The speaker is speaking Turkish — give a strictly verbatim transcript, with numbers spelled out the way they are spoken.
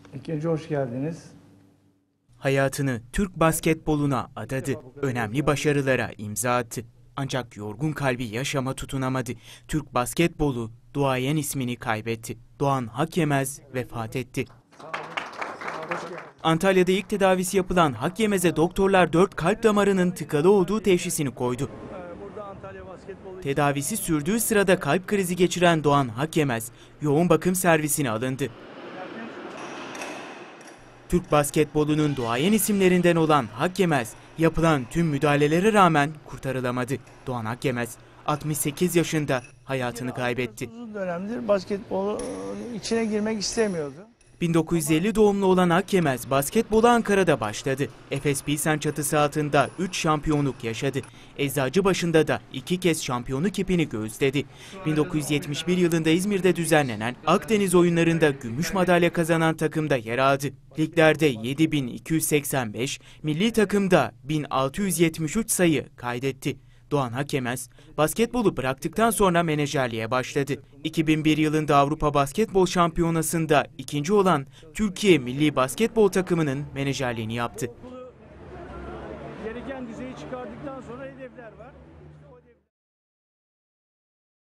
İlk önce hoş geldiniz. Hayatını Türk basketboluna adadı. Önemli başarılara imza attı. Ancak yorgun kalbi yaşama tutunamadı. Türk basketbolu duayen ismini kaybetti. Doğan Hakyemez vefat etti. Antalya'da ilk tedavisi yapılan Hakyemez'e doktorlar dört kalp damarının tıkalı olduğu teşhisini koydu. Tedavisi sürdüğü sırada kalp krizi geçiren Doğan Hakyemez yoğun bakım servisine alındı. Türk basketbolunun duayen isimlerinden olan Hakyemez, yapılan tüm müdahalelere rağmen kurtarılamadı. Doğan Hakyemez, altmış sekiz yaşında hayatını kaybetti. Uzun dönemdir basketbol içine girmek istemiyordu. bin dokuz yüz elli doğumlu olan Hakyemez, basketbola Ankara'da başladı. Efes Pilsen çatısı altında üç şampiyonluk yaşadı. Eczacıbaşı'nda da iki kez şampiyonluk ipini göğüsledi. bin dokuz yüz yetmiş bir yılında İzmir'de düzenlenen Akdeniz oyunlarında gümüş madalya kazanan takımda yer aldı. Liglerde yedi bin iki yüz seksen beş, milli takımda bin altı yüz yetmiş üç sayı kaydetti. Doğan Hakyemez, basketbolu bıraktıktan sonra menajerliğe başladı. iki bin bir yılında Avrupa Basketbol Şampiyonası'nda ikinci olan Türkiye Milli Basketbol takımının menajerliğini yaptı. Gereken düzeyi çıkardıktan sonra hedefler var.